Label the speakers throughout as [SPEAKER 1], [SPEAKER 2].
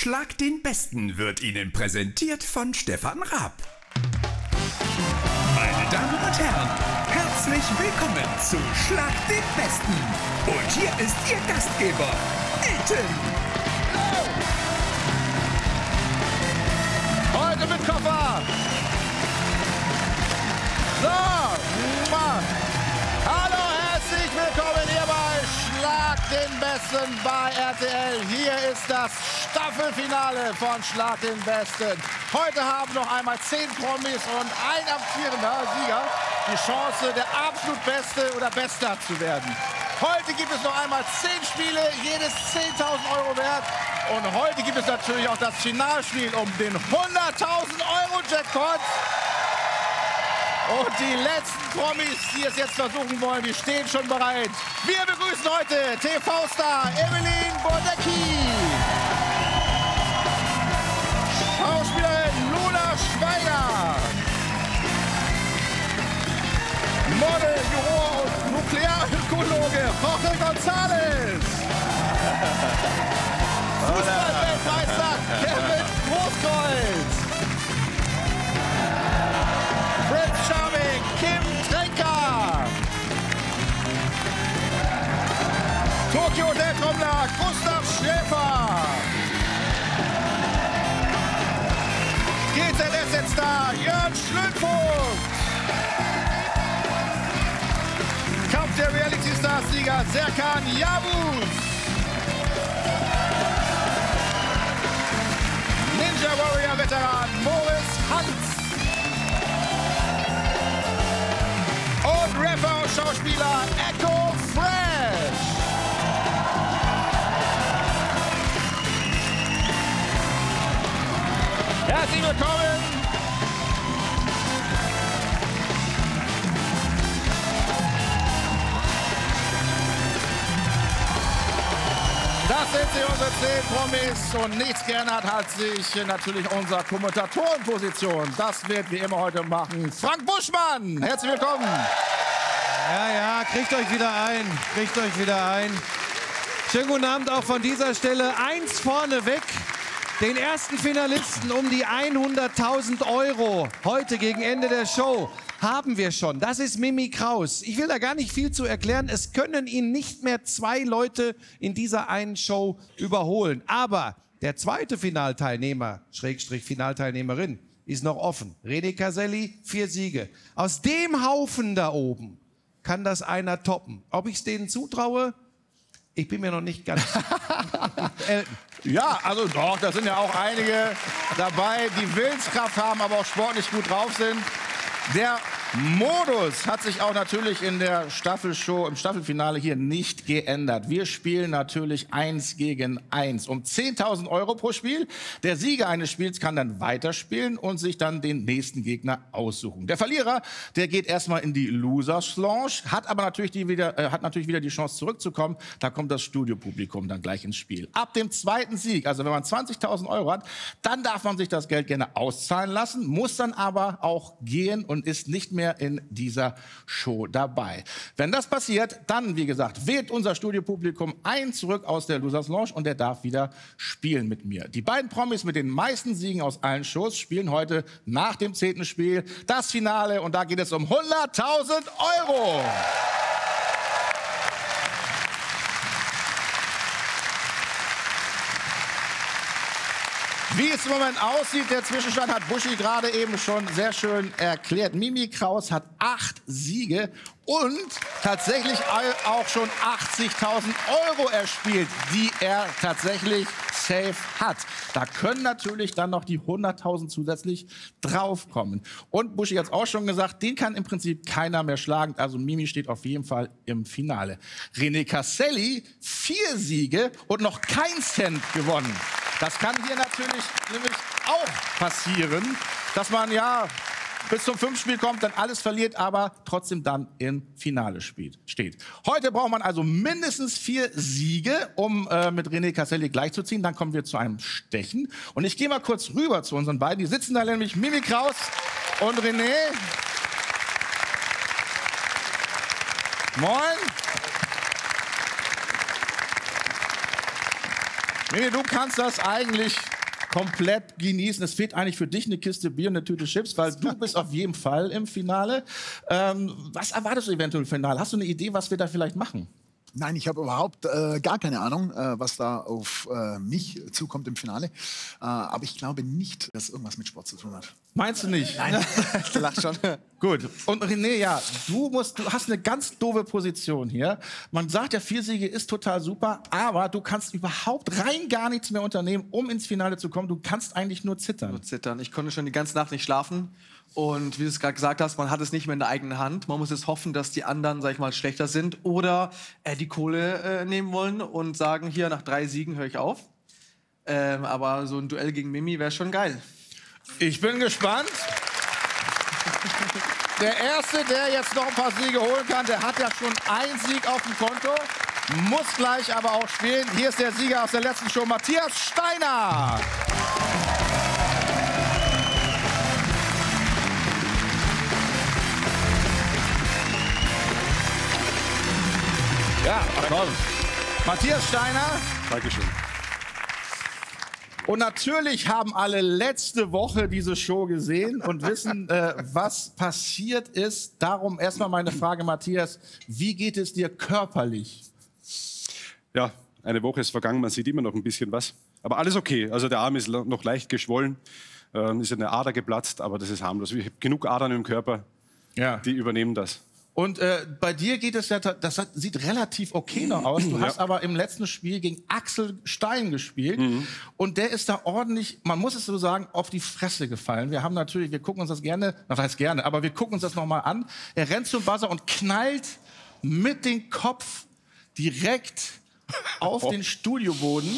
[SPEAKER 1] Schlag den Besten wird Ihnen präsentiert von Stefan Raab. Meine Damen und Herren, herzlich willkommen zu Schlag den Besten. Und hier ist Ihr Gastgeber, Elton.
[SPEAKER 2] Heute mit Koffer. So, hallo, herzlich willkommen hier bei Schlag den Besten bei RTL. Hier ist das Staffelfinale von Schlag den Besten. Heute haben noch einmal 10 Promis und ein amtierender Sieger die Chance, der absolut Beste oder Bester zu werden. Heute gibt es noch einmal 10 Spiele, jedes 10.000 € wert. Und heute gibt es natürlich auch das Finalspiel um den 100.000 € Jackpot. Und die letzten Promis, die es jetzt versuchen wollen, die stehen schon bereit. Wir begrüßen heute TV-Star Evelyn Bodecki, Schauspielerin Lola Schweiger, Model, Juror und Nuklearökologe Jorge González, Fußball-Weltmeister Kevin Großkreuz, Prince Charming, Kim Tränker, Tokyo Hotel-Trommler Gustav Schäfer, GZSZ-Star Jörn Schlündvogt, Kampf der Reality-Stars-Sieger Serkan Yavuz, Ninja Warrior-Veteran Moritz Hans und Rapper und Schauspieler Echo Fresh. Herzlich willkommen. Das sind sie, unsere 10 Promis. Und nichts geändert hat sich natürlich unsere Kommentatorenposition. Das wird wie immer heute machen Frank Buschmann. Herzlich willkommen.
[SPEAKER 3] Ja, kriegt euch wieder ein. Kriegt euch wieder ein. Schönen guten Abend auch von dieser Stelle. Eins vorneweg. Den ersten Finalisten um die 100.000 € heute gegen Ende der Show haben wir schon. Das ist Mimi Kraus. Ich will da gar nicht viel zu erklären. Es können ihn nicht mehr 2 Leute in dieser einen Show überholen. Aber der zweite Finalteilnehmer, Schrägstrich Finalteilnehmerin, ist noch offen. René Caselli, 4 Siege. Aus dem Haufen da oben kann das einer toppen. Ob ich es denen zutraue? Ich bin mir noch nicht ganz...
[SPEAKER 2] Ja, also doch, da sind ja auch einige dabei, die Willenskraft haben, aber auch sportlich gut drauf sind. Der Modus hat sich auch natürlich in der Staffelshow, im Staffelfinale hier nicht geändert. Wir spielen natürlich 1 gegen 1 um 10.000 € pro Spiel. Der Sieger eines Spiels kann dann weiterspielen und sich dann den nächsten Gegner aussuchen. Der Verlierer, der geht erstmal in die Losers Lounge, hat aber natürlich wieder die Chance zurückzukommen. Da kommt das Studiopublikum dann gleich ins Spiel. Ab dem zweiten Sieg, also wenn man 20.000 € hat, dann darf man sich das Geld gerne auszahlen lassen, muss dann aber auch gehen und ist nicht mehr in dieser Show dabei. Wenn das passiert, dann, wie gesagt, wählt unser Studiopublikum einen zurück aus der Losers Lounge und der darf wieder spielen mit mir. Die beiden Promis mit den meisten Siegen aus allen Shows spielen heute nach dem 10. Spiel das Finale und da geht es um 100.000 €. Wie es im Moment aussieht, der Zwischenstand hat Buschi gerade eben schon sehr schön erklärt. Mimi Kraus hat 8 Siege und tatsächlich auch schon 80.000 € erspielt, die er tatsächlich safe hat. Da können natürlich dann noch die 100.000 zusätzlich draufkommen. Und Buschi hat es auch schon gesagt, den kann im Prinzip keiner mehr schlagen. Also Mimi steht auf jeden Fall im Finale. René Caselli, 4 Siege und noch kein Cent gewonnen. Das kann hier natürlich nämlich auch passieren, dass man ja bis zum 5. Spiel kommt, dann alles verliert, aber trotzdem dann im Finale steht. Heute braucht man also mindestens 4 Siege, um mit René Caselli gleichzuziehen. Dann kommen wir zu einem Stechen. Und ich gehe mal kurz rüber zu unseren beiden. Die sitzen da nämlich, Mimi Kraus und René. Moin. Nee, du kannst das eigentlich komplett genießen. Es fehlt eigentlich für dich eine Kiste Bier und eine Tüte Chips, weil du bist auf jeden Fall im Finale. Was erwartest du eventuell im Finale? Hast du eine Idee, was wir da vielleicht machen?
[SPEAKER 4] Nein, ich habe überhaupt gar keine Ahnung, was da auf mich zukommt im Finale. Aber ich glaube nicht, dass irgendwas mit Sport zu tun hat.
[SPEAKER 2] Meinst du nicht?
[SPEAKER 4] Nein, du lachst schon.
[SPEAKER 2] Gut. Und René, ja, du hast eine ganz doofe Position hier. Man sagt ja, 4 Siege ist total super, aber du kannst überhaupt rein gar nichts mehr unternehmen, um ins Finale zu kommen. Du kannst eigentlich nur zittern.
[SPEAKER 5] Nur zittern. Ich konnte schon die ganze Nacht nicht schlafen. Und wie du es gerade gesagt hast, man hat es nicht mehr in der eigenen Hand. Man muss jetzt hoffen, dass die anderen, sag ich mal, schlechter sind oder die Kohle nehmen wollen und sagen, hier, nach 3 Siegen höre ich auf. Aber so ein Duell gegen Mimi wäre schon geil.
[SPEAKER 2] Ich bin gespannt. Der Erste, der jetzt noch ein paar Siege holen kann, der hat ja schon 1 Sieg auf dem Konto, muss gleich aber auch spielen. Hier ist der Sieger aus der letzten Show, Matthias Steiner. Ja, komm. Matthias Steiner.
[SPEAKER 6] Dankeschön.
[SPEAKER 2] Und natürlich haben alle letzte Woche diese Show gesehen und wissen, was passiert ist. Darum erstmal meine Frage, Matthias, wie geht es dir körperlich?
[SPEAKER 6] Ja, eine Woche ist vergangen, man sieht immer noch ein bisschen was. Aber alles okay. Also der Arm ist noch leicht geschwollen, ist eine Ader geplatzt, aber das ist harmlos. Ich habe genug Adern im Körper, die übernehmen das.
[SPEAKER 2] Und bei dir geht es ja, das sieht relativ okay noch aus. Du hast aber im letzten Spiel gegen Axel Stein gespielt. Und der ist da ordentlich, man muss es so sagen, auf die Fresse gefallen. Wir gucken uns das gerne, was heißt gerne, aber wir gucken uns das nochmal an. Er rennt zum Buzzer und knallt mit dem Kopf direkt auf den Studioboden.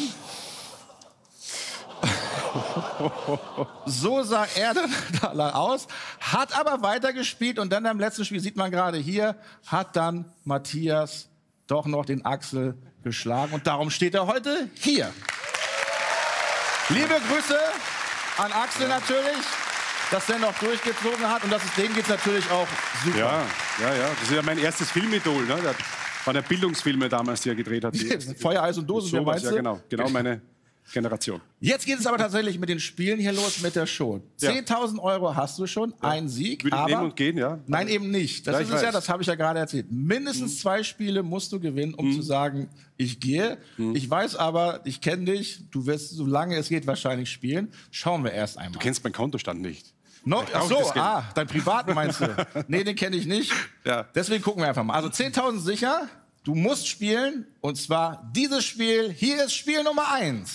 [SPEAKER 2] So sah er dann da aus, hat aber weitergespielt und dann im letzten Spiel, sieht man gerade hier, hat dann Matthias doch noch den Axel geschlagen und darum steht er heute hier. Liebe Grüße an Axel natürlich, dass er noch durchgezogen hat und dem geht es natürlich auch super.
[SPEAKER 6] Ja. Das ist ja mein erstes Filmidol, ne? Das waren ja Bildungsfilme damals, die er gedreht hat.
[SPEAKER 2] Feuer, Eis und Dosenbier, meinst du?
[SPEAKER 6] Ja, genau meine Generation.
[SPEAKER 2] Jetzt geht es aber tatsächlich mit den Spielen hier los, mit der Show. 10.000 € hast du schon, ein Sieg,
[SPEAKER 6] Würde ich
[SPEAKER 2] aber...
[SPEAKER 6] nehmen und gehen, ja?
[SPEAKER 2] Nein, eben nicht. Das ist es ja, das habe ich ja gerade erzählt. Mindestens 2 Spiele musst du gewinnen, um zu sagen, ich gehe. Ich weiß aber, ich kenne dich, du wirst, solange es geht, wahrscheinlich spielen. Schauen wir erst einmal.
[SPEAKER 6] Du kennst meinen Kontostand nicht.
[SPEAKER 2] Ach so, dein privaten meinst du? Nee, den kenne ich nicht.
[SPEAKER 6] Ja.
[SPEAKER 2] Deswegen gucken wir einfach mal. Also 10.000 sicher. Du musst spielen, und zwar dieses Spiel. Hier ist Spiel Nummer 1.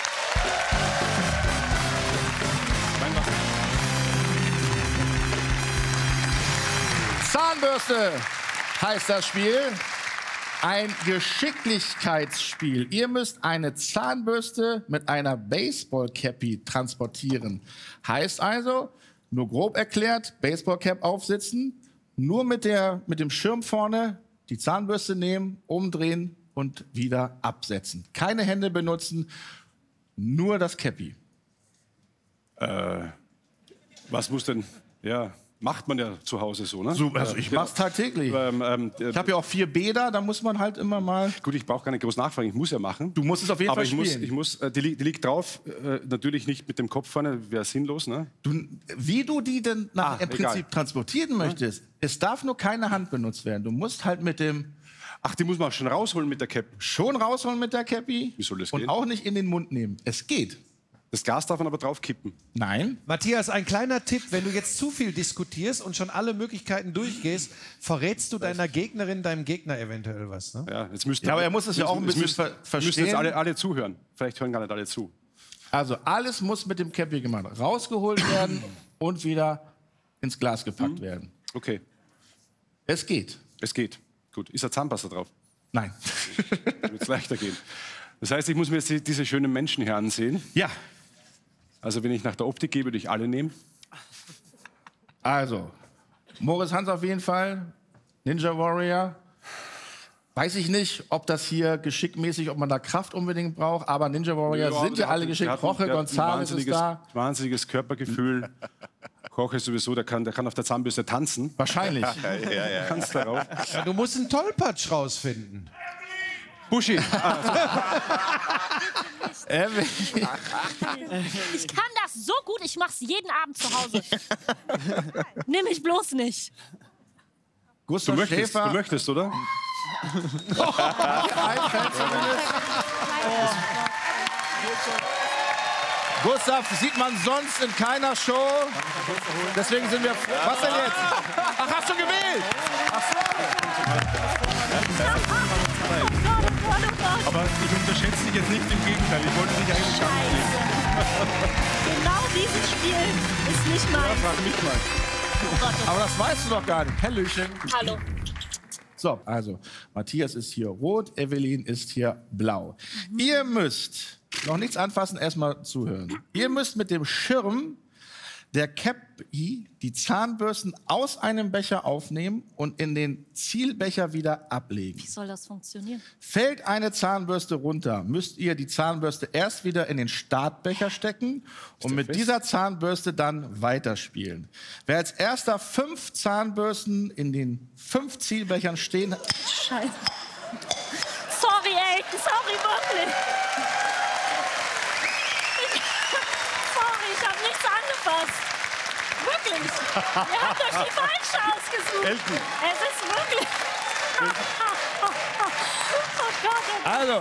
[SPEAKER 2] Zahnbürste heißt das Spiel. Ein Geschicklichkeitsspiel. Ihr müsst eine Zahnbürste mit einer Baseball-Cappy transportieren. Heißt also, nur grob erklärt, Baseball-Cap aufsitzen, nur mit dem Schirm vorne die Zahnbürste nehmen, umdrehen und wieder absetzen. Keine Hände benutzen, nur das Cappy.
[SPEAKER 6] Was muss denn, macht man ja zu Hause so, ne?
[SPEAKER 2] So, also ich mach's tagtäglich. Ich habe ja auch 4 Bäder, da muss man halt immer mal...
[SPEAKER 6] Gut, ich brauche gar nicht groß nachfragen, ich muss ja machen.
[SPEAKER 2] Du musst es auf jeden Fall spielen.
[SPEAKER 6] Die liegt drauf, natürlich nicht mit dem Kopf vorne, wäre sinnlos, ne?
[SPEAKER 2] Wie du die denn im Prinzip transportieren möchtest, es darf nur keine Hand benutzt werden. Du musst halt mit dem...
[SPEAKER 6] Ach, die muss man schon rausholen mit der Cap?
[SPEAKER 2] Schon rausholen mit der Cappy.
[SPEAKER 6] Wie soll das
[SPEAKER 2] und
[SPEAKER 6] gehen?
[SPEAKER 2] auch nicht in den Mund nehmen. Es geht.
[SPEAKER 6] Das Gas darf man aber drauf kippen.
[SPEAKER 2] Nein.
[SPEAKER 3] Matthias, ein kleiner Tipp, wenn du jetzt zu viel diskutierst und schon alle Möglichkeiten durchgehst, verrätst du deiner Gegnerin, deinem Gegner eventuell was. Ne?
[SPEAKER 6] Ja, jetzt müsst
[SPEAKER 2] aber er muss es ja auch ein bisschen verstehen.
[SPEAKER 6] Müssen jetzt alle zuhören. Vielleicht hören gar nicht alle zu.
[SPEAKER 2] Also alles muss mit dem Cappy gemacht, rausgeholt werden und wieder ins Glas gepackt werden.
[SPEAKER 6] Okay.
[SPEAKER 2] Es geht.
[SPEAKER 6] Es geht. Gut. Ist da Zahnpasta drauf?
[SPEAKER 2] Nein.
[SPEAKER 6] Dann wird es leichter gehen. Das heißt, ich muss mir jetzt diese schönen Menschen hier ansehen.
[SPEAKER 2] Ja.
[SPEAKER 6] Also wenn ich nach der Optik gehe, würde ich alle nehmen.
[SPEAKER 2] Also, Moritz Hans auf jeden Fall, Ninja Warrior. Weiß ich nicht, ob das hier geschickmäßig, ob man da Kraft unbedingt braucht, aber Ninja Warrior sind ja alle geschickt. Jorge González ist da.
[SPEAKER 6] Wahnsinniges Körpergefühl. Jorge ist sowieso, der kann auf der Zahnbürste tanzen.
[SPEAKER 2] Wahrscheinlich.
[SPEAKER 6] Kannst darauf.
[SPEAKER 3] Ja, du musst einen Tollpatsch rausfinden.
[SPEAKER 6] Buschi.
[SPEAKER 7] Ich kann das so gut, ich mach's jeden Abend zu Hause. Nimm mich bloß nicht.
[SPEAKER 2] Gustav
[SPEAKER 6] Du
[SPEAKER 2] Schäfer.
[SPEAKER 6] möchtest, oder?
[SPEAKER 2] Gustav sieht man sonst in keiner Show. Deswegen sind wir. Was denn jetzt? Ach, hast du gewählt?
[SPEAKER 6] Aber ich unterschätze dich jetzt nicht, im Gegenteil. Ich wollte dich eigentlich gar nicht nehmen.
[SPEAKER 7] Genau dieses Spiel ist nicht meins.
[SPEAKER 6] Frag mich mal.
[SPEAKER 7] Oh Gott, oh
[SPEAKER 2] Aber das weißt du doch gar nicht. Hallöchen.
[SPEAKER 7] Gott. Hallo.
[SPEAKER 2] So, also, Matthias ist hier rot, Evelyn ist hier blau. Ihr müsst noch nichts anfassen, erstmal zuhören. Ihr müsst mit dem Schirm der Cappy die Zahnbürsten aus einem Becher aufnehmen und in den Zielbecher wieder ablegen.
[SPEAKER 7] Wie soll das funktionieren?
[SPEAKER 2] Fällt eine Zahnbürste runter, müsst ihr die Zahnbürste erst wieder in den Startbecher stecken und mit dieser Zahnbürste dann weiterspielen. Wer als erster 5 Zahnbürsten in den 5 Zielbechern stehen hat,
[SPEAKER 7] Scheiße. Sorry, Elton, sorry, wirklich. Sorry, ich habe nichts angefasst. Wirklich. Ihr habt euch die falsche ausgesucht.
[SPEAKER 6] Elton.
[SPEAKER 7] Es ist wirklich... Oh Gott.
[SPEAKER 2] also,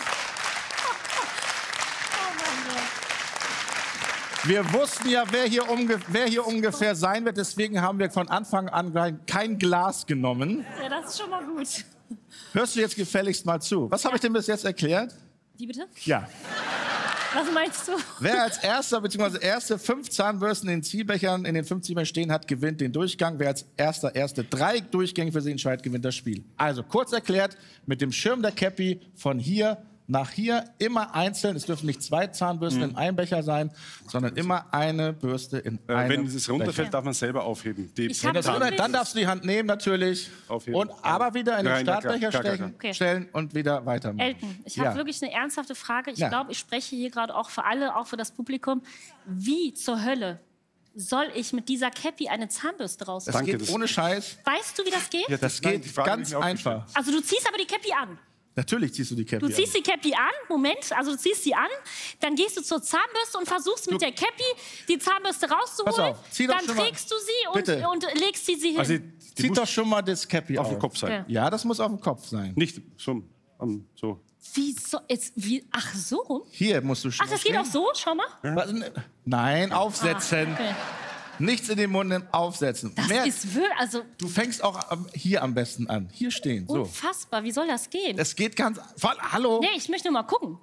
[SPEAKER 7] Oh mein Gott.
[SPEAKER 2] wir wussten ja, wer hier ungefähr sein wird, deswegen haben wir von Anfang an kein Glas genommen.
[SPEAKER 7] Ja, das ist schon mal gut.
[SPEAKER 2] Hörst du jetzt gefälligst mal zu? Was habe ich denn bis jetzt erklärt?
[SPEAKER 7] Wie bitte?
[SPEAKER 2] Ja.
[SPEAKER 7] Was meinst du?
[SPEAKER 2] Wer als erster bzw. erste 5 Zahnbürsten in den Zielbechern, in den 5 Zielbechern stehen hat, gewinnt den Durchgang. Wer als erste 3 Durchgänge für sich entscheidet, gewinnt das Spiel. Also kurz erklärt, mit dem Schirm der Cappy von hier nach hier immer einzeln. Es dürfen nicht 2 Zahnbürsten in einem Becher sein, sondern immer eine Bürste in einem
[SPEAKER 6] Wenn es runterfällt,
[SPEAKER 2] Becher.
[SPEAKER 6] darf man selber aufheben. Die
[SPEAKER 7] Ich habe
[SPEAKER 2] Dann darfst du die Hand nehmen natürlich
[SPEAKER 6] Aufheben.
[SPEAKER 2] und aber wieder in den
[SPEAKER 6] Nein, ja,
[SPEAKER 2] Startbecher
[SPEAKER 6] klar.
[SPEAKER 7] Okay.
[SPEAKER 2] stellen und wieder weitermachen.
[SPEAKER 7] Elton, ich habe wirklich eine ernsthafte Frage. Ich
[SPEAKER 2] Ja.
[SPEAKER 7] glaube, ich spreche hier gerade auch für alle, auch für das Publikum. Wie zur Hölle soll ich mit dieser Cappy eine Zahnbürste raus?
[SPEAKER 2] Das
[SPEAKER 6] Danke,
[SPEAKER 2] geht
[SPEAKER 6] das-
[SPEAKER 2] ohne Scheiß.
[SPEAKER 7] Weißt du, wie das geht?
[SPEAKER 6] Ja,
[SPEAKER 2] Das
[SPEAKER 6] nein,
[SPEAKER 2] geht
[SPEAKER 6] die Frage
[SPEAKER 2] ganz
[SPEAKER 6] habe ich mir auch gestellt.
[SPEAKER 2] einfach.
[SPEAKER 7] Also du ziehst aber die Cappy an.
[SPEAKER 2] Natürlich ziehst du die Cappy
[SPEAKER 7] Du ziehst die Cappy an, Moment, also du ziehst sie an, dann gehst du zur Zahnbürste und versuchst mit der Cappy die Zahnbürste rauszuholen.
[SPEAKER 2] Pass auf, zieh doch
[SPEAKER 7] dann
[SPEAKER 2] schon mal-
[SPEAKER 7] trägst du sie
[SPEAKER 2] Bitte.
[SPEAKER 7] und legst sie hin.
[SPEAKER 6] Also, die
[SPEAKER 2] Zieht
[SPEAKER 6] muss
[SPEAKER 2] doch schon mal das Cappy
[SPEAKER 6] auf dem Kopf sein.
[SPEAKER 2] Ja, das muss auf dem Kopf sein.
[SPEAKER 6] Nicht so. So.
[SPEAKER 7] Ach so?
[SPEAKER 2] Hier musst du schon.
[SPEAKER 7] Ach, das geht auch so? Schau mal.
[SPEAKER 2] Was? Nein, aufsetzen.
[SPEAKER 7] Okay.
[SPEAKER 2] Nichts in den Mund nehmen, aufsetzen.
[SPEAKER 7] Das ist wirklich, also
[SPEAKER 2] Du fängst auch hier am besten an. Hier stehen. So.
[SPEAKER 7] unfassbar. Wie soll das gehen?
[SPEAKER 2] Es geht ganz. Hallo?
[SPEAKER 7] Nee, ich möchte nur mal gucken.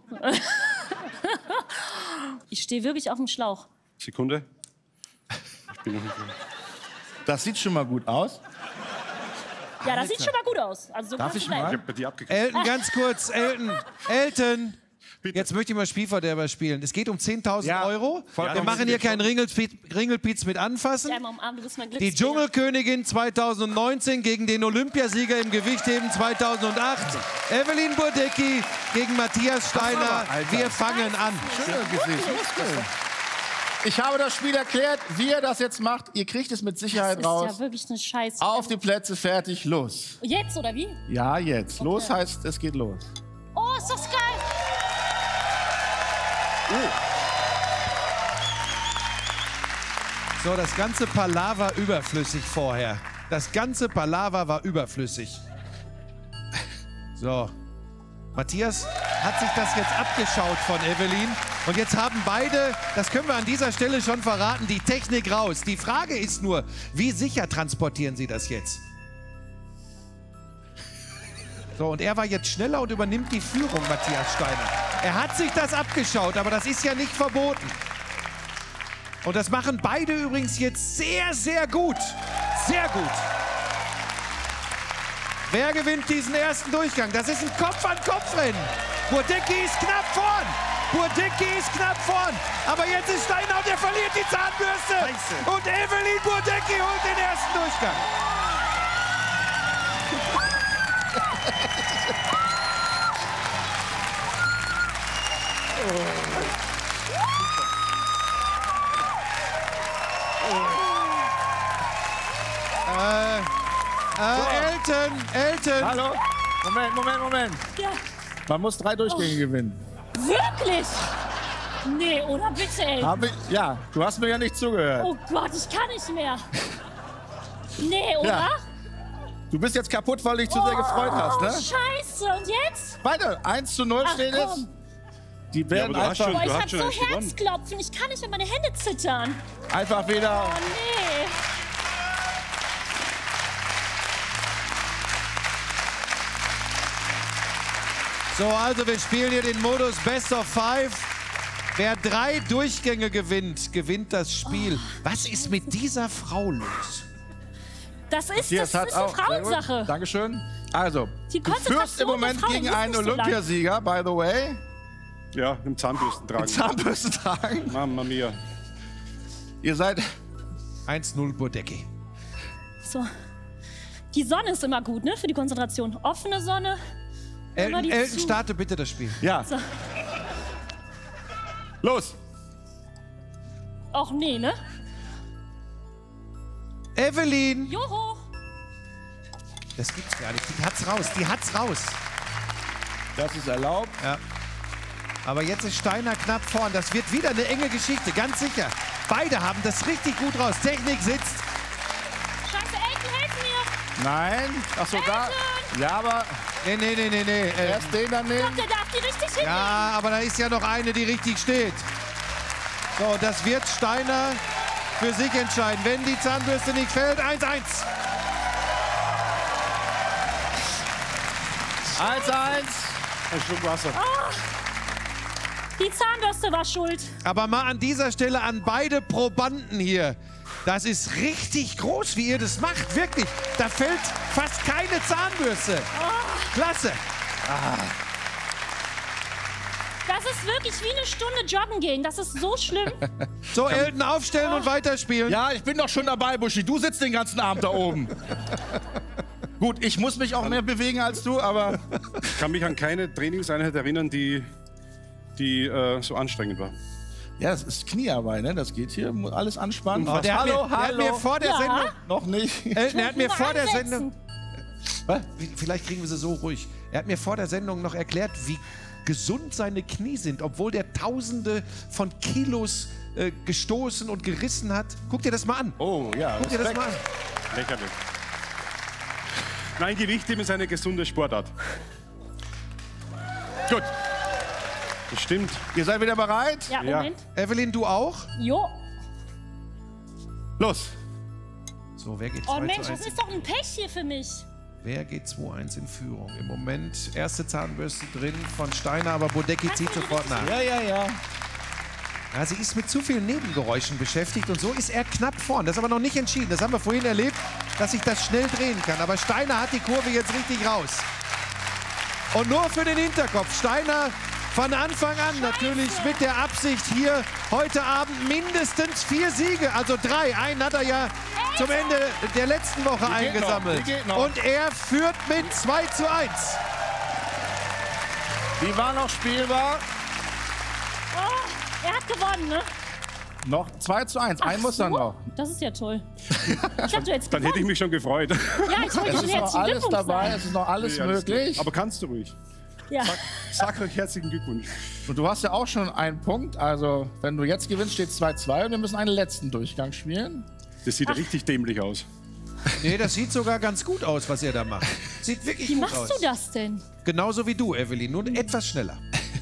[SPEAKER 7] Ich stehe wirklich auf dem Schlauch.
[SPEAKER 6] Sekunde.
[SPEAKER 2] Das sieht schon mal gut aus.
[SPEAKER 7] Ja, das sieht schon mal gut aus. Also so
[SPEAKER 2] Darf
[SPEAKER 7] kannst
[SPEAKER 2] ich
[SPEAKER 7] du bleiben.
[SPEAKER 6] Ich habe bei dir abgekriegt.
[SPEAKER 3] Elton, ganz kurz. Elton. Jetzt möchte ich mal Spielverderber spielen. Es geht um 10.000
[SPEAKER 2] Ja,
[SPEAKER 3] Euro.
[SPEAKER 2] vollkommen.
[SPEAKER 3] Wir machen hier keinen Ringelpiez mit Anfassen.
[SPEAKER 7] Einmal umarmen, du bist mein
[SPEAKER 3] Die
[SPEAKER 7] Glückskriger.
[SPEAKER 3] Dschungelkönigin 2019 gegen den Olympiasieger im Gewichtheben 2008. Evelyn Burdecki gegen Matthias Steiner. Wir fangen an.
[SPEAKER 2] Ich habe das Spiel erklärt, wie ihr das jetzt macht. Ihr kriegt es mit
[SPEAKER 7] Das
[SPEAKER 2] Sicherheit
[SPEAKER 7] ist
[SPEAKER 2] raus.
[SPEAKER 7] ja wirklich eine Scheiße.
[SPEAKER 2] Auf die Plätze, fertig, los.
[SPEAKER 7] Jetzt oder wie?
[SPEAKER 2] Ja, jetzt. Los heißt, es geht los.
[SPEAKER 7] Oh, ist das geil.
[SPEAKER 3] So, das ganze Palaver überflüssig vorher. Das ganze Palaver war überflüssig. So. Matthias hat sich das jetzt abgeschaut von Evelyn. Und jetzt haben beide, das können wir an dieser Stelle schon verraten, die Technik raus. Die Frage ist nur, wie sicher transportieren sie das jetzt? So, und er war jetzt schneller und übernimmt die Führung, Matthias Steiner. Er hat sich das abgeschaut, aber das ist ja nicht verboten. Und das machen beide übrigens jetzt sehr, sehr gut. Sehr gut. Wer gewinnt diesen ersten Durchgang? Das ist ein Kopf-an-Kopf-Rennen. Burdecki ist knapp vorn. Burdecki ist knapp vorn. Aber jetzt ist Steiner und er verliert die Zahnbürste.
[SPEAKER 6] Scheiße.
[SPEAKER 3] Und Evelyn Burdecki holt den ersten Durchgang. Elton.
[SPEAKER 2] Hallo? Moment.
[SPEAKER 7] Ja.
[SPEAKER 2] Man muss 3 Durchgänge gewinnen.
[SPEAKER 7] Wirklich? Nee, oder bitte, ey.
[SPEAKER 2] Ja, du hast mir ja nicht zugehört.
[SPEAKER 7] Oh Gott, ich kann nicht mehr. Nee, oder?
[SPEAKER 2] Ja. Du bist jetzt kaputt, weil du dich zu sehr gefreut hast, ne?
[SPEAKER 7] Scheiße, und jetzt?
[SPEAKER 2] Beide, 1:0 steht es. Die werden
[SPEAKER 6] aber du hast
[SPEAKER 2] einfach,
[SPEAKER 7] Boah, ich
[SPEAKER 6] Du
[SPEAKER 7] hab
[SPEAKER 6] hast schon
[SPEAKER 7] so
[SPEAKER 6] eins gewonnen.
[SPEAKER 7] Herzklopfen. Ich kann nicht mehr, meine Hände zittern.
[SPEAKER 2] einfach wieder.
[SPEAKER 7] Oh, nee.
[SPEAKER 3] So, also wir spielen hier den Modus Best of 5. Wer 3 Durchgänge gewinnt, gewinnt das Spiel. Was ist mit dieser Frau los?
[SPEAKER 7] Das ist
[SPEAKER 2] Hier,
[SPEAKER 7] eine
[SPEAKER 2] sehr gut.
[SPEAKER 7] Frauensache.
[SPEAKER 2] Dankeschön. Also,
[SPEAKER 7] Die
[SPEAKER 2] du führst
[SPEAKER 7] Konzentration
[SPEAKER 2] im Moment
[SPEAKER 7] der Frauen
[SPEAKER 2] gegen
[SPEAKER 7] ist
[SPEAKER 2] einen
[SPEAKER 7] nicht so lang.
[SPEAKER 2] Olympiasieger, by the way.
[SPEAKER 6] Ja, im Zahnbürsten tragen.
[SPEAKER 2] Zahnbürste tragen.
[SPEAKER 6] Mamma mia.
[SPEAKER 2] Ihr seid
[SPEAKER 3] 1:0 Bodecki.
[SPEAKER 7] So. Die Sonne ist immer gut, ne? Für die Konzentration. Offene Sonne. Immer die
[SPEAKER 3] Elton,
[SPEAKER 7] zu.
[SPEAKER 3] starte bitte das Spiel.
[SPEAKER 2] Ja.
[SPEAKER 7] So.
[SPEAKER 2] Los.
[SPEAKER 7] Och nee, ne?
[SPEAKER 3] Evelyn!
[SPEAKER 7] Joho.
[SPEAKER 3] Das gibt's gar nicht. Die hat's raus. Die hat's raus.
[SPEAKER 2] Das ist erlaubt.
[SPEAKER 3] Ja. Aber jetzt ist Steiner knapp vorn. Das wird wieder eine enge Geschichte, ganz sicher. Beide haben das richtig gut raus. Technik sitzt.
[SPEAKER 7] Scheiße, Elton, helf mir.
[SPEAKER 2] Nein. Ach so, da. Ja, aber
[SPEAKER 3] Nee.
[SPEAKER 2] erst den dann nehmen.
[SPEAKER 7] Gott, der darf die richtig hin.
[SPEAKER 3] Ja, aber da ist ja noch eine, die richtig steht. So, das wird Steiner für sich entscheiden. Wenn die Zahnbürste nicht fällt, 1:1.
[SPEAKER 2] 1:1.
[SPEAKER 6] Ein Schluck Wasser.
[SPEAKER 7] Die Zahnbürste war schuld.
[SPEAKER 3] Aber mal an dieser Stelle an beide Probanden hier. Das ist richtig groß, wie ihr das macht. Wirklich. Da fällt fast keine Zahnbürste. Klasse.
[SPEAKER 7] Das ist wirklich wie eine Stunde joggen gehen. Das ist so schlimm.
[SPEAKER 3] So, Elton, aufstellen und weiterspielen.
[SPEAKER 2] Ja, ich bin doch schon dabei, Buschi. Du sitzt den ganzen Abend da oben. Gut, ich muss mich auch mehr bewegen als du, aber
[SPEAKER 6] Ich kann mich an keine Trainingseinheit erinnern, die so anstrengend war.
[SPEAKER 2] ja, das ist Kniearbeit, ne? Das geht hier, muss alles anspannen.
[SPEAKER 3] Oh, der hat mir vor der
[SPEAKER 7] Ja.
[SPEAKER 3] Sendung...
[SPEAKER 2] Noch nicht.
[SPEAKER 3] Elton, er hat mir
[SPEAKER 7] Nur
[SPEAKER 3] vor der
[SPEAKER 7] ansetzen.
[SPEAKER 3] Sendung...
[SPEAKER 2] Was?
[SPEAKER 3] Vielleicht kriegen wir sie so ruhig. Er hat mir vor der Sendung noch erklärt, wie gesund seine Knie sind, obwohl der Tausende von Kilos gestoßen und gerissen hat. Guck dir das mal an.
[SPEAKER 2] Oh, ja.
[SPEAKER 3] Guck dir das
[SPEAKER 2] Respekt.
[SPEAKER 3] mal an.
[SPEAKER 6] Lächerlich. Nein, Gewichtheben ist eine gesunde Sportart. Gut. Das stimmt.
[SPEAKER 2] Ihr seid wieder bereit?
[SPEAKER 7] Ja,
[SPEAKER 6] Ja.
[SPEAKER 7] Moment.
[SPEAKER 3] Evelyn, du auch?
[SPEAKER 7] Jo.
[SPEAKER 2] Los.
[SPEAKER 3] So, wer geht
[SPEAKER 7] Oh
[SPEAKER 3] 2:1?
[SPEAKER 7] Mensch, das ist doch ein Pech hier für mich.
[SPEAKER 3] Wer geht 2:1 in Führung? Im Moment erste Zahnbürste drin von Steiner, aber Bodecki zieht sofort nach.
[SPEAKER 2] Ja.
[SPEAKER 3] Ja, sie ist mit zu vielen Nebengeräuschen beschäftigt und so ist er knapp vorn. Das ist aber noch nicht entschieden. Das haben wir vorhin erlebt, dass sich das schnell drehen kann. Aber Steiner hat die Kurve jetzt richtig raus. Und nur für den Hinterkopf. Steiner von Anfang an natürlich mit der Absicht, hier heute Abend mindestens 4 Siege, also 3. Einen hat er ja zum Ende der letzten Woche eingesammelt.
[SPEAKER 2] die geht noch.
[SPEAKER 3] Und er führt mit 2:1.
[SPEAKER 2] Die war noch spielbar.
[SPEAKER 7] Oh, er hat gewonnen, ne?
[SPEAKER 2] Noch 2:1. Ein muss dann noch.
[SPEAKER 7] Das ist ja toll. Ich hab du jetzt
[SPEAKER 6] Dann hätte ich
[SPEAKER 7] gewonnen.
[SPEAKER 6] mich schon gefreut.
[SPEAKER 7] Ja, ich wollte
[SPEAKER 2] Es
[SPEAKER 7] dir
[SPEAKER 2] ist noch
[SPEAKER 7] herzlichen
[SPEAKER 2] alles
[SPEAKER 7] Glückwunsch
[SPEAKER 2] dabei,
[SPEAKER 7] sagen.
[SPEAKER 2] es ist noch alles
[SPEAKER 6] Ja, alles
[SPEAKER 2] möglich.
[SPEAKER 6] gut. Aber kannst du ruhig.
[SPEAKER 7] Ja.
[SPEAKER 6] Sag euch herzlichen Glückwunsch.
[SPEAKER 2] Und du hast ja auch schon einen Punkt. Also, wenn du jetzt gewinnst, steht 2:2 und wir müssen einen letzten Durchgang spielen.
[SPEAKER 6] Das sieht richtig dämlich aus.
[SPEAKER 3] Nee, das sieht sogar ganz gut aus, was ihr da macht. Sieht wirklich
[SPEAKER 7] Wie
[SPEAKER 3] gut
[SPEAKER 7] machst
[SPEAKER 3] aus.
[SPEAKER 7] du das denn?
[SPEAKER 3] Genauso wie du, Evelyn, nur etwas schneller.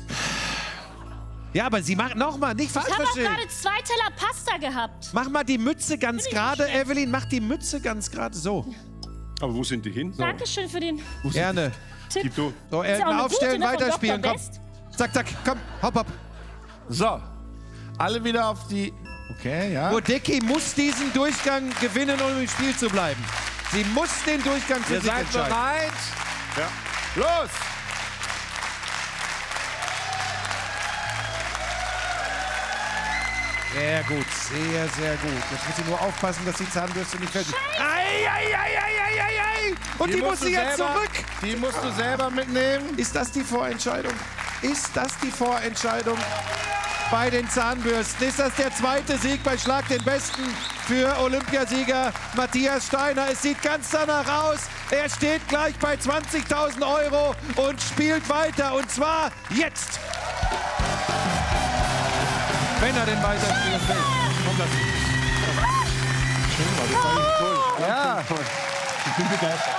[SPEAKER 3] Ja, aber sie macht nochmal, nicht falsch
[SPEAKER 7] Ich habe auch
[SPEAKER 3] verstehen.
[SPEAKER 7] gerade 2 Teller Pasta gehabt.
[SPEAKER 3] Mach mal die Mütze ganz
[SPEAKER 7] ich
[SPEAKER 3] gerade,
[SPEAKER 7] nicht schlecht.
[SPEAKER 3] Evelyn, mach die Mütze ganz gerade. So,
[SPEAKER 6] Aber wo sind die hin?
[SPEAKER 7] Dankeschön für den
[SPEAKER 3] gerne.
[SPEAKER 7] Tipp.
[SPEAKER 6] Gib du.
[SPEAKER 3] So,
[SPEAKER 7] Ist ja auch
[SPEAKER 3] Elton,
[SPEAKER 7] eine
[SPEAKER 3] aufstellen,
[SPEAKER 7] gute, ne, von
[SPEAKER 3] weiterspielen,
[SPEAKER 7] Dr.
[SPEAKER 3] komm.
[SPEAKER 7] Best.
[SPEAKER 3] Zack, zack, komm, hopp, hopp.
[SPEAKER 2] So. Alle wieder auf die. Okay, ja.
[SPEAKER 3] Bodecki muss diesen Durchgang gewinnen, um im Spiel zu bleiben. Sie muss den Durchgang für
[SPEAKER 2] Ihr
[SPEAKER 3] sich
[SPEAKER 2] seid
[SPEAKER 3] entscheiden.
[SPEAKER 2] bereit?
[SPEAKER 6] Ja.
[SPEAKER 2] Los!
[SPEAKER 3] Sehr gut, sehr, sehr gut. Jetzt muss sie nur aufpassen, dass die Zahnbürste nicht fällt. Ei, ei, ei, ei, ei, ei, ei. Und die muss
[SPEAKER 2] musst
[SPEAKER 3] sie
[SPEAKER 2] du
[SPEAKER 3] jetzt
[SPEAKER 2] selber-
[SPEAKER 3] zurück.
[SPEAKER 2] Die musst du selber mitnehmen.
[SPEAKER 3] Ist das die Vorentscheidung? Ist das die Vorentscheidung? bei den Zahnbürsten. Ist das der zweite Sieg bei Schlag den Besten für Olympiasieger Matthias Steiner? Es sieht ganz danach aus. Er steht gleich bei 20.000 Euro und spielt weiter. Und zwar jetzt. Wenn er den weiterspielen will.
[SPEAKER 2] Ja.
[SPEAKER 4] Ich bin begeistert.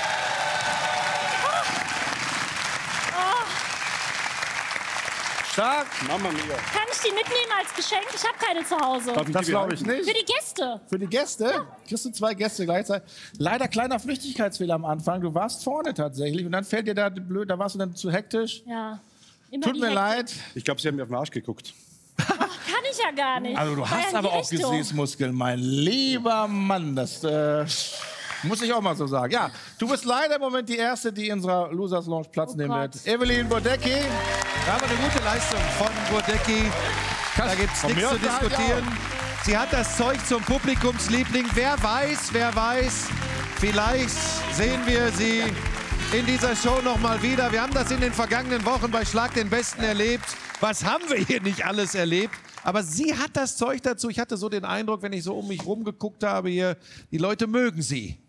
[SPEAKER 2] Stark.
[SPEAKER 6] Mama mia.
[SPEAKER 7] Kann ich die mitnehmen als Geschenk? Ich habe keine zu Hause.
[SPEAKER 2] Das glaube ich nicht.
[SPEAKER 7] Für die Gäste.
[SPEAKER 2] Für die Gäste? Kriegst du 2 Gäste gleichzeitig. Leider kleiner Flüchtigkeitsfehler am Anfang. Du warst vorne tatsächlich und dann fällt dir da blöd, da warst du dann zu hektisch.
[SPEAKER 7] Ja. Immer
[SPEAKER 2] Tut
[SPEAKER 7] die
[SPEAKER 2] mir
[SPEAKER 7] Hektik.
[SPEAKER 2] leid.
[SPEAKER 6] Ich glaube, Sie haben mir auf den Arsch geguckt.
[SPEAKER 7] Ach, kann ich ja gar nicht.
[SPEAKER 2] Also du
[SPEAKER 7] War
[SPEAKER 2] hast
[SPEAKER 7] ja in
[SPEAKER 2] aber
[SPEAKER 7] die
[SPEAKER 2] auch
[SPEAKER 7] Richtung.
[SPEAKER 2] Gesäßmuskeln, mein lieber Mann. Das muss ich auch mal so sagen. Ja, du bist leider im Moment die Erste, die in unserer Losers Lounge Platz nehmen
[SPEAKER 7] Gott.
[SPEAKER 2] wird. Evelyn Bodecki.
[SPEAKER 3] Da haben wir eine gute Leistung von Bodecki. Da gibt es
[SPEAKER 2] Von
[SPEAKER 3] nichts
[SPEAKER 2] mir
[SPEAKER 3] zu
[SPEAKER 2] aus halt
[SPEAKER 3] diskutieren. Sie hat das Zeug zum Publikumsliebling. Wer weiß, vielleicht sehen wir sie in dieser Show noch mal wieder. Wir haben das in den vergangenen Wochen bei Schlag den Besten erlebt. Was haben wir hier nicht alles erlebt? Aber sie hat das Zeug dazu. Ich hatte so den Eindruck, wenn ich so um mich rum geguckt habe hier, die Leute mögen sie.